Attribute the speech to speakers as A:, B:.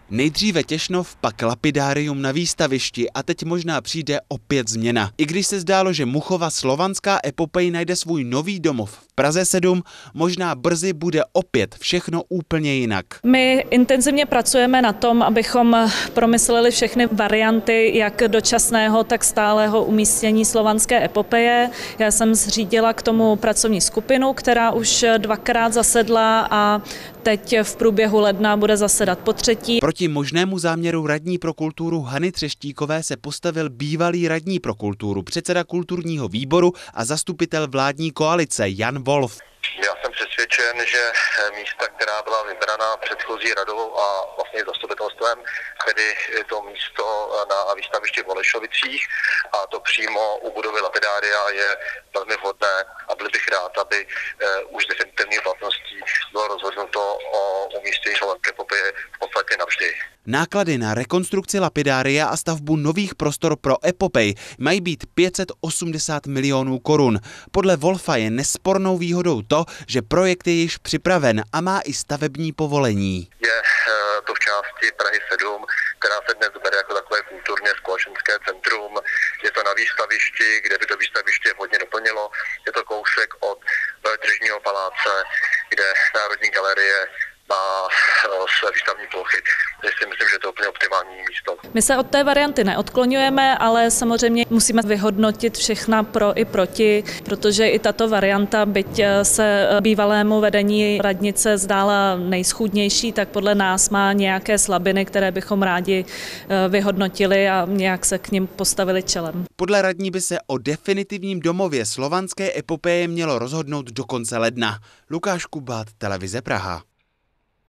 A: Nejdříve Těšnov, pak lapidárium na výstavišti a teď možná přijde opět změna. I když se zdálo, že Muchova slovanská epopej najde svůj nový domov v Praze 7, možná brzy bude opět všechno úplně jinak.
B: My intenzivně pracujeme na tom, abychom promysleli všechny varianty, jak dočasného, tak stálého umístění slovanské epopeje. Já jsem zřídila k tomu pracovní skupinu, která už 2krát zasedla a teď v průběhu ledna bude zasedat potřetí.
A: Proti možnému záměru radní pro kulturu Hany Třeštíkové se postavil bývalý radní pro kulturu, předseda kulturního výboru a zastupitel vládní koalice Jan Wolf.
C: Já jsem přesvědčen, že místa, která byla vybraná předchozí radou a vlastně zastupitelstvem, tedy to místo na výstavišti v Holešovicích a to přímo u budovy lapidária, je velmi vhodné a byl bych rád, aby už definitivní platností bylo rozhodnuto o umístění slovanské epopeje v podstatě navždy.
A: Náklady na rekonstrukci lapidária a stavbu nových prostor pro epopej mají být 580 milionů korun. Podle Wolfa je nespornou výhodou to, že projekt je již připraven a má i stavební povolení.
C: Je to v části Prahy 7, která se dnes bere jako takové kulturně společenské centrum. Je to na výstavišti, kde by to výstaviště hodně doplnilo. Je to kousek od Tržního paláce, kde Národní galerie má své výstavní plochy. Já si myslím, že to je úplně optimální místo.
B: My se od té varianty neodklonujeme, ale samozřejmě musíme vyhodnotit všechna pro i proti, protože i tato varianta, byť se bývalému vedení radnice zdála nejschůdnější, tak podle nás má nějaké slabiny, které bychom rádi vyhodnotili a nějak se k nim postavili čelem.
A: Podle radní by se o definitivním domově slovanské epopeje mělo rozhodnout do konce ledna. Lukáš Kubát, Televize Praha.